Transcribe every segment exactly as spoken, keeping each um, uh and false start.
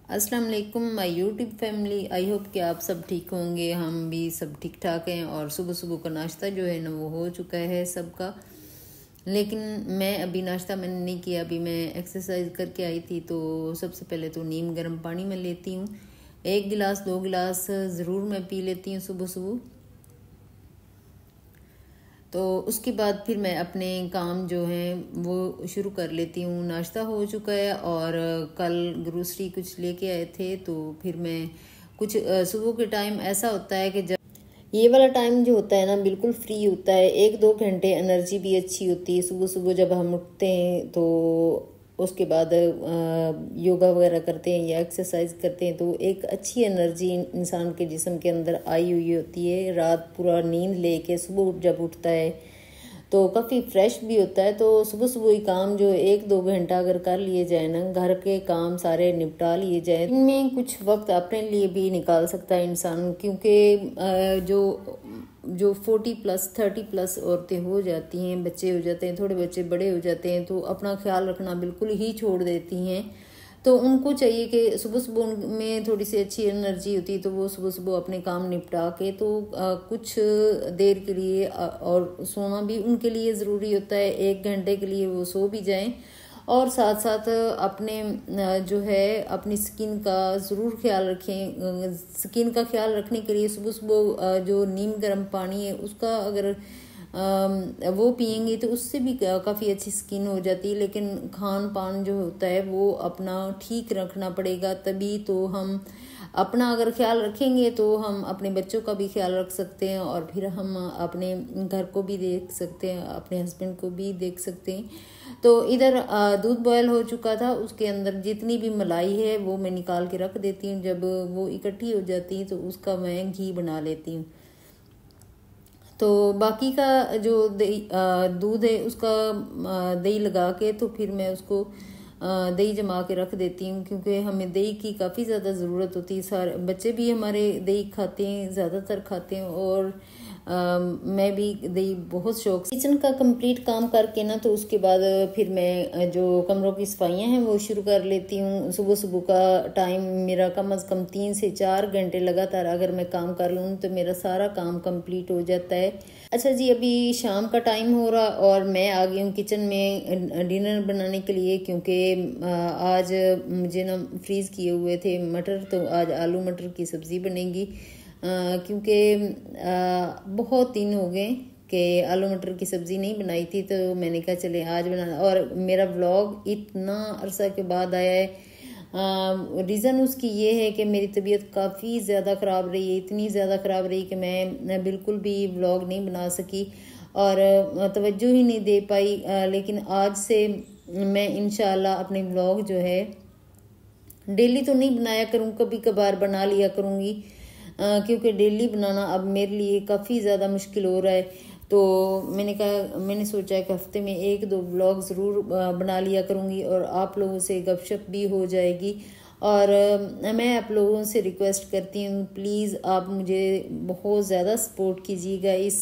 अस्सलाम वालेकुम my YouTube family. I hope कि आप सब ठीक होंगे, हम भी सब ठीक ठाक हैं। और सुबह सुबह का नाश्ता जो है ना वो हो चुका है सबका, लेकिन मैं अभी नाश्ता मैंने नहीं किया। अभी मैं एक्सरसाइज करके आई थी, तो सबसे पहले तो नीम गर्म पानी में लेती हूँ। एक गिलास दो गिलास ज़रूर मैं पी लेती हूँ सुबह सुबह। तो उसके बाद फिर मैं अपने काम जो हैं वो शुरू कर लेती हूँ। नाश्ता हो चुका है और कल ग्रोसरी कुछ लेके आए थे, तो फिर मैं कुछ सुबह के टाइम ऐसा होता है कि जब ये वाला टाइम जो होता है ना बिल्कुल फ्री होता है, एक दो घंटे एनर्जी भी अच्छी होती है। सुबह सुबह जब हम उठते हैं तो उसके बाद योगा वगैरह करते हैं या एक्सरसाइज करते हैं, तो एक अच्छी एनर्जी इंसान के जिस्म के अंदर आई हुई होती है। रात पूरा नींद लेके सुबह जब उठता है तो काफ़ी फ्रेश भी होता है। तो सुबह सुबह ही काम जो एक दो घंटा अगर कर लिए जाए ना, घर के काम सारे निपटा लिए जाए, इनमें कुछ वक्त अपने लिए भी निकाल सकता है इंसान। क्योंकि जो जो फोर्टी प्लस थर्टी प्लस औरतें हो जाती हैं, बच्चे हो जाते हैं, थोड़े बच्चे बड़े हो जाते हैं, तो अपना ख्याल रखना बिल्कुल ही छोड़ देती हैं। तो उनको चाहिए कि सुबह सुबह उनमें थोड़ी सी अच्छी एनर्जी होती है, तो वो सुबह सुबह अपने काम निपटा के तो आ, कुछ देर के लिए आ, और सोना भी उनके लिए ज़रूरी होता है। एक घंटे के लिए वो सो भी जाएं और साथ साथ अपने जो है अपनी स्किन का ज़रूर ख्याल रखें। स्किन का ख्याल रखने के लिए सुबह सुबह जो नीम गर्म पानी है उसका अगर वो पियेंगे तो उससे भी काफ़ी अच्छी स्किन हो जाती है। लेकिन खान पान जो होता है वो अपना ठीक रखना पड़ेगा, तभी तो हम अपना अगर ख्याल रखेंगे तो हम अपने बच्चों का भी ख्याल रख सकते हैं और फिर हम अपने घर को भी देख सकते हैं, अपने हस्बैंड को भी देख सकते हैं। तो इधर दूध बॉयल हो चुका था, उसके अंदर जितनी भी मलाई है वो मैं निकाल के रख देती हूँ। जब वो इकट्ठी हो जाती है तो उसका मैं घी बना लेती हूँ। तो बाकी का जो दही दूध है उसका दही लगा के तो फिर मैं उसको दही जमा के रख देती हूँ, क्योंकि हमें दही की काफ़ी ज़्यादा ज़रूरत होती है। सारे बच्चे भी हमारे दही खाते हैं, ज़्यादातर खाते हैं, और आ, मैं भी दही बहुत शौक से। किचन का कंप्लीट काम करके ना तो उसके बाद फिर मैं जो कमरों की सफाइयाँ हैं वो शुरू कर लेती हूँ। सुबह सुबह का टाइम मेरा कम अज़ कम तीन से चार घंटे लगातार अगर मैं काम कर लूँ तो मेरा सारा काम कंप्लीट हो जाता है। अच्छा जी, अभी शाम का टाइम हो रहा और मैं आ गई हूँ किचन में डिनर बनाने के लिए, क्योंकि आज मुझे ना फ्रीज़ किए हुए थे मटर, तो आज आलू मटर की सब्ज़ी बनेगी। क्योंकि बहुत दिन हो गए कि आलू मटर की सब्ज़ी नहीं बनाई थी, तो मैंने कहा चले आज बना। और मेरा व्लॉग इतना अरसा के बाद आया है। रीज़न उसकी ये है कि मेरी तबीयत काफ़ी ज़्यादा ख़राब रही है, इतनी ज़्यादा ख़राब रही कि मैं बिल्कुल भी व्लॉग नहीं बना सकी और तवज्जो ही नहीं दे पाई। लेकिन आज से मैं इंशाल्लाह अपने व्लॉग जो है डेली तो नहीं बनाया करूँ, कभी कभार बना लिया करूँगी, क्योंकि डेली बनाना अब मेरे लिए काफ़ी ज़्यादा मुश्किल हो रहा है। तो मैंने कहा मैंने सोचा कि हफ्ते में एक दो व्लॉग ज़रूर बना लिया करूँगी और आप लोगों से गपशप भी हो जाएगी। और मैं आप लोगों से रिक्वेस्ट करती हूँ, प्लीज़ आप मुझे बहुत ज़्यादा सपोर्ट कीजिएगा। इस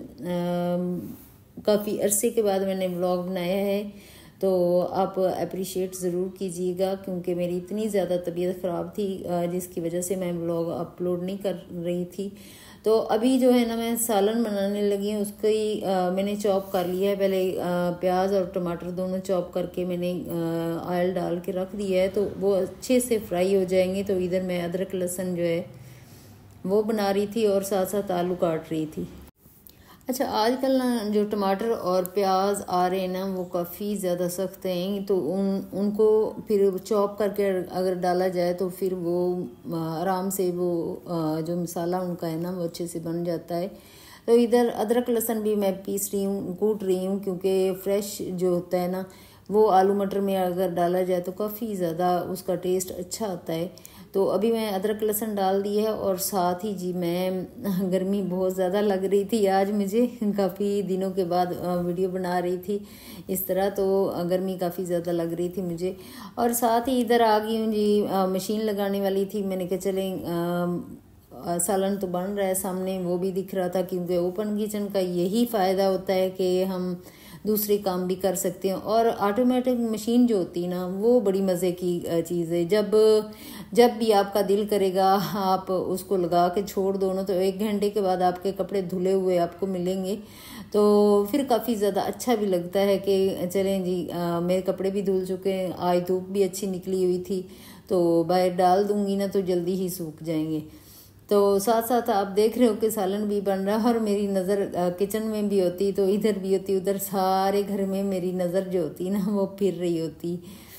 काफ़ी अरसे के बाद मैंने व्लॉग बनाया है, तो आप अप्रिशिएट ज़रूर कीजिएगा, क्योंकि मेरी इतनी ज़्यादा तबीयत ख़राब थी जिसकी वजह से मैं व्लॉग अपलोड नहीं कर रही थी। तो अभी जो है ना मैं सालन बनाने लगी हूँ, उसको ही मैंने चॉप कर लिया है। पहले प्याज और टमाटर दोनों चॉप करके मैंने ऑयल डाल के रख दिया है, तो वो अच्छे से फ्राई हो जाएंगे। तो इधर मैं अदरक लहसुन जो है वो बना रही थी और साथ साथ आलू काट रही थी। अच्छा, आजकल ना जो टमाटर और प्याज आ रहे हैं ना वो काफ़ी ज़्यादा सख्त हैं, तो उन उनको फिर चॉप करके अगर डाला जाए तो फिर वो आराम से वो जो मसाला उनका है ना वो अच्छे से बन जाता है। तो इधर अदरक लहसुन भी मैं पीस रही हूँ, कूट रही हूँ, क्योंकि फ्रेश जो होता है ना वो आलू मटर में अगर डाला जाए तो काफ़ी ज़्यादा उसका टेस्ट अच्छा आता है। तो अभी मैं अदरक लहसुन डाल दी है और साथ ही जी मैं गर्मी बहुत ज़्यादा लग रही थी आज मुझे, काफ़ी दिनों के बाद वीडियो बना रही थी इस तरह, तो गर्मी काफ़ी ज़्यादा लग रही थी मुझे। और साथ ही इधर आ गई हूँ जी, मशीन लगाने वाली थी, मैंने कहा चलें सालन तो बन रहा है सामने, वो भी दिख रहा था, क्योंकि ओपन किचन का यही फ़ायदा होता है कि हम दूसरे काम भी कर सकते हैं। और ऑटोमेटिक मशीन जो होती है ना वो बड़ी मज़े की चीज़ है। जब जब भी आपका दिल करेगा आप उसको लगा के छोड़ दो ना, तो एक घंटे के बाद आपके कपड़े धुले हुए आपको मिलेंगे। तो फिर काफ़ी ज़्यादा अच्छा भी लगता है कि चलें जी, आ, मेरे कपड़े भी धुल चुके हैं, आज धूप भी अच्छी निकली हुई थी, तो बाहर डाल दूंगी ना तो जल्दी ही सूख जाएंगे। तो साथ साथ आप देख रहे हो कि सालन भी बन रहा है और मेरी नज़र किचन में भी होती, तो इधर भी होती, उधर सारे घर में मेरी नज़र जो होती ना वो फिर रही होती।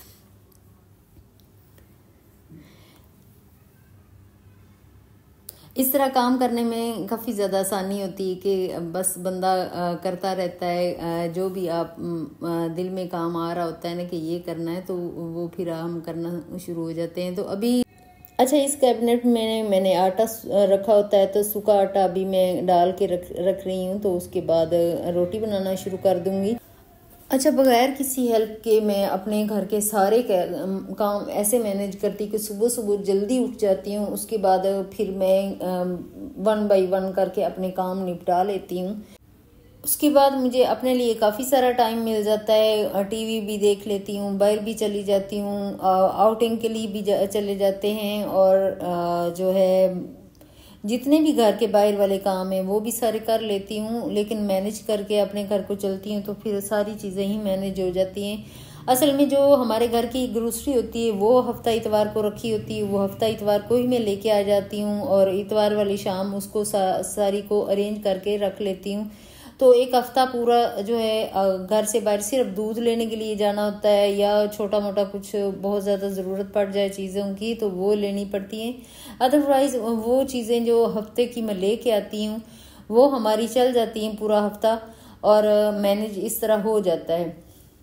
इस तरह काम करने में काफ़ी ज़्यादा आसानी होती है कि बस बंदा करता रहता है, जो भी आप दिल में काम आ रहा होता है ना कि ये करना है, तो वो फिर हम करना शुरू हो जाते हैं। तो अभी अच्छा, इस कैबिनेट में मैंने आटा रखा होता है, तो सूखा आटा अभी मैं डाल के रख रख रही हूँ, तो उसके बाद रोटी बनाना शुरू कर दूँगी। अच्छा, बगैर किसी हेल्प के मैं अपने घर के सारे काम ऐसे मैनेज करती कि सुबह सुबह जल्दी उठ जाती हूँ, उसके बाद फिर मैं वन बाय वन करके अपने काम निपटा लेती हूँ। उसके बाद मुझे अपने लिए काफ़ी सारा टाइम मिल जाता है, टीवी भी देख लेती हूँ, बाहर भी चली जाती हूँ, आउटिंग के लिए भी जा, चले जाते हैं, और जो है जितने भी घर के बाहर वाले काम हैं वो भी सारे कर लेती हूँ। लेकिन मैनेज करके अपने घर को चलती हूँ तो फिर सारी चीज़ें ही मैनेज हो जाती हैं। असल में जो हमारे घर की ग्रोसरी होती है वो हफ्ता इतवार को रखी होती है, वो हफ्ता इतवार को ही मैं लेके आ जाती हूँ, और इतवार वाली शाम उसको सा, सारी को अरेंज करके रख लेती हूँ। तो एक हफ्ता पूरा जो है घर से बाहर सिर्फ दूध लेने के लिए जाना होता है, या छोटा मोटा कुछ बहुत ज़्यादा ज़रूरत पड़ जाए चीज़ों की तो वो लेनी पड़ती हैं। अदरवाइज़ वो चीज़ें जो हफ्ते की मैं लेके आती हूँ वो हमारी चल जाती हैं पूरा हफ्ता, और मैनेज इस तरह हो जाता है।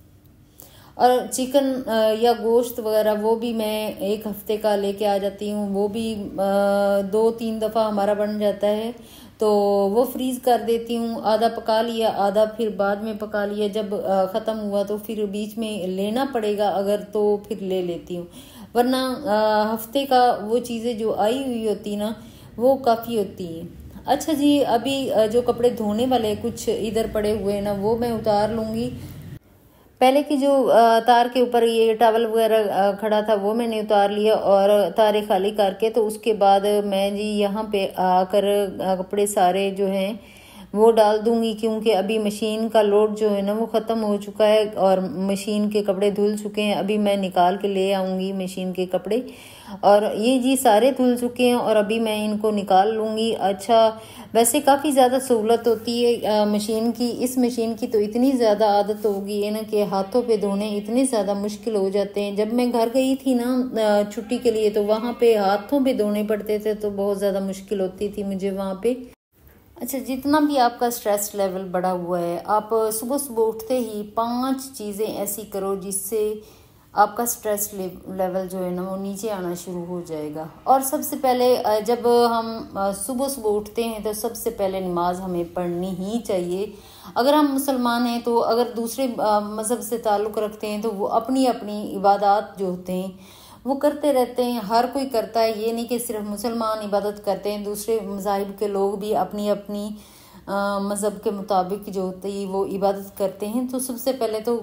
और चिकन या गोश्त वगैरह वो भी मैं एक हफ्ते का लेके आ जाती हूँ, वो भी दो तीन दफ़ा हमारा बन जाता है, तो वो फ्रीज कर देती हूँ। आधा पका लिया, आधा फिर बाद में पका लिया, जब ख़त्म हुआ तो फिर बीच में लेना पड़ेगा अगर तो फिर ले लेती हूँ, वरना हफ्ते का वो चीज़ें जो आई हुई होती ना वो काफ़ी होती है। अच्छा जी, अभी जो कपड़े धोने वाले कुछ इधर पड़े हुए हैं ना वो मैं उतार लूँगी। पहले की जो तार के ऊपर ये टॉवल वगैरह खड़ा था वो मैंने उतार लिया और तारे खाली करके, तो उसके बाद मैं जी यहाँ पे आकर कपड़े सारे जो हैं वो डाल दूंगी, क्योंकि अभी मशीन का लोड जो है ना वो ख़त्म हो चुका है और मशीन के कपड़े धुल चुके हैं। अभी मैं निकाल के ले आऊँगी मशीन के कपड़े, और ये जी सारे धुल चुके हैं और अभी मैं इनको निकाल लूँगी। अच्छा, वैसे काफ़ी ज़्यादा सहूलत होती है मशीन की। इस मशीन की तो इतनी ज़्यादा आदत हो गई है ना कि हाथों पे धोने इतने ज़्यादा मुश्किल हो जाते हैं। जब मैं घर गई थी ना छुट्टी के लिए तो वहाँ पे हाथों पे धोने पड़ते थे, तो बहुत ज़्यादा मुश्किल होती थी मुझे वहाँ पे। अच्छा, जितना भी आपका स्ट्रेस लेवल बढ़ा हुआ है, आप सुबह सुबह उठते ही पांच चीज़ें ऐसी करो जिससे आपका स्ट्रेस लेवल जो है ना वो नीचे आना शुरू हो जाएगा। और सबसे पहले जब हम सुबह सुबह उठते हैं तो सबसे पहले नमाज हमें पढ़नी ही चाहिए। अगर हम मुसलमान हैं तो अगर दूसरे मज़हब से ताल्लुक़ रखते हैं तो वो अपनी अपनी इबादत जो होते हैं वो करते रहते हैं, हर कोई करता है। ये नहीं कि सिर्फ मुसलमान इबादत करते हैं, दूसरे मज़ाहिब के लोग भी अपनी अपनी मज़हब के मुताबिक जो होती है वो इबादत करते हैं। तो सबसे पहले तो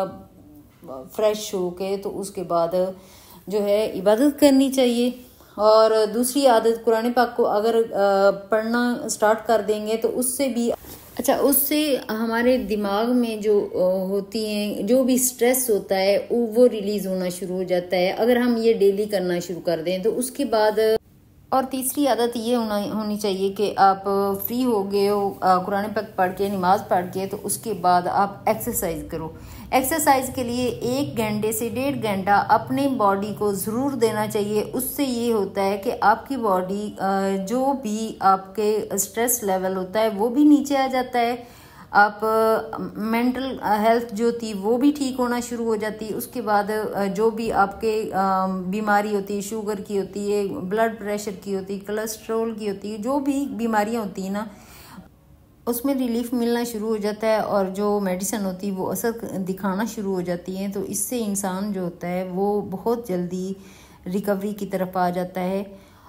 फ्रेश हो के तो उसके बाद जो है इबादत करनी चाहिए। और दूसरी आदत, कुरान पाक को अगर पढ़ना स्टार्ट कर देंगे तो उससे भी अच्छा उससे हमारे दिमाग में जो होती हैं जो भी स्ट्रेस होता है वो रिलीज होना शुरू हो जाता है अगर हम ये डेली करना शुरू कर दें तो उसके बाद। और तीसरी आदत ये होना होनी चाहिए कि आप फ्री हो गए हो कुरान पाक पढ़ के, नमाज पढ़ के, तो उसके बाद आप एक्सरसाइज करो। एक्सरसाइज के लिए एक घंटे से डेढ़ घंटा अपने बॉडी को ज़रूर देना चाहिए। उससे ये होता है कि आपकी बॉडी जो भी आपके स्ट्रेस लेवल होता है वो भी नीचे आ जाता है, आप मेंटल हेल्थ जो थी वो भी ठीक होना शुरू हो जाती है। उसके बाद जो भी आपके बीमारी होती है, शुगर की होती है, ब्लड प्रेशर की होती है, कोलेस्ट्रॉल की होती है, जो भी बीमारियां होती हैं ना उसमें रिलीफ मिलना शुरू हो जाता है और जो मेडिसिन होती है वो असर दिखाना शुरू हो जाती है। तो इससे इंसान जो होता है वो बहुत जल्दी रिकवरी की तरफ आ जाता है।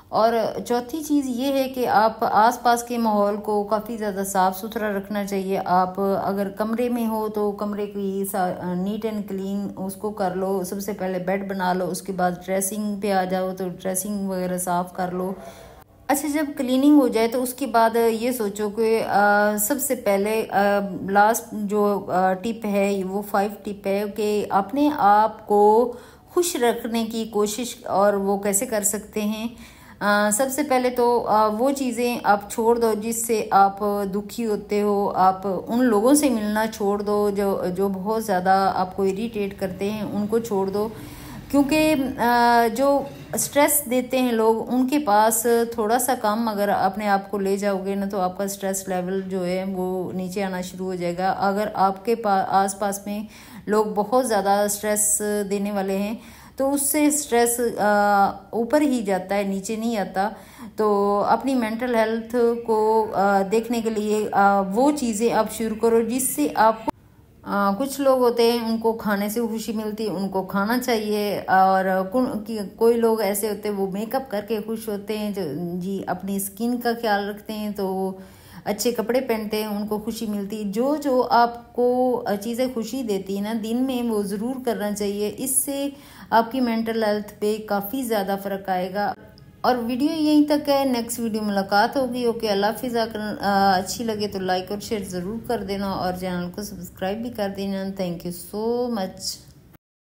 और चौथी चीज़ ये है कि आप आसपास के माहौल को काफ़ी ज़्यादा साफ़ सुथरा रखना चाहिए। आप अगर कमरे में हो तो कमरे की नीट एंड क्लीन उसको कर लो। सबसे पहले बेड बना लो, उसके बाद ड्रेसिंग पे आ जाओ तो ड्रेसिंग वगैरह साफ़ कर लो। अच्छा, जब क्लीनिंग हो जाए तो उसके बाद ये सोचो कि सबसे पहले लास्ट जो टिप है वो फाइव टिप है कि अपने आप को खुश रखने की कोशिश, और वो कैसे कर सकते हैं। आ, सबसे पहले तो आ, वो चीज़ें आप छोड़ दो जिससे आप दुखी होते हो। आप उन लोगों से मिलना छोड़ दो जो जो बहुत ज़्यादा आपको इरिटेट करते हैं, उनको छोड़ दो। क्योंकि जो स्ट्रेस देते हैं लोग, उनके पास थोड़ा सा कम अगर अपने आप को ले जाओगे ना तो आपका स्ट्रेस लेवल जो है वो नीचे आना शुरू हो जाएगा। अगर आपके पास आस पास में लोग बहुत ज़्यादा स्ट्रेस देने वाले हैं तो उससे स्ट्रेस ऊपर ही जाता है, नीचे नहीं आता। तो अपनी मेंटल हेल्थ को देखने के लिए वो चीज़ें आप शुरू करो जिससे आपको आ, कुछ लोग होते हैं उनको खाने से खुशी मिलती है, उनको खाना चाहिए। और कोई लोग ऐसे होते हैं वो मेकअप करके खुश होते हैं, जो जी अपनी स्किन का ख्याल रखते हैं तो अच्छे कपड़े पहनते हैं, उनको खुशी मिलती है। जो जो आपको चीज़ें खुशी देती है ना दिन में, वो ज़रूर करना चाहिए। इससे आपकी मेंटल हेल्थ पे काफ़ी ज़्यादा फ़र्क आएगा। और वीडियो यहीं तक है, नेक्स्ट वीडियो मुलाकात होगी। ओके, अल्लाह हाफिज़। अगर अच्छी लगे तो लाइक और शेयर ज़रूर कर देना और चैनल को सब्सक्राइब भी कर देना। Thank you so much.